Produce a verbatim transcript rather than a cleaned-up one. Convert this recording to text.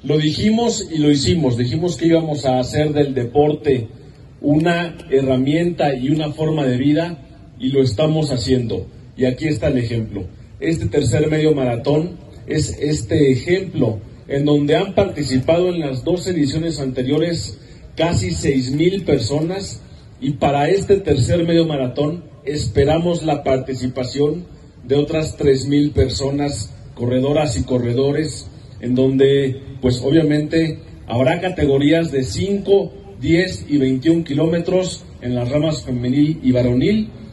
Lo dijimos y lo hicimos, dijimos que íbamos a hacer del deporte una herramienta y una forma de vida y lo estamos haciendo. Y aquí está el ejemplo. Este tercer medio maratón es este ejemplo en donde han participado en las dos ediciones anteriores casi seis mil personas y para este tercer medio maratón esperamos la participación de otras tres mil personas, corredoras y corredores, en donde pues obviamente habrá categorías de cinco, diez y veintiún kilómetros en las ramas femenil y varonil,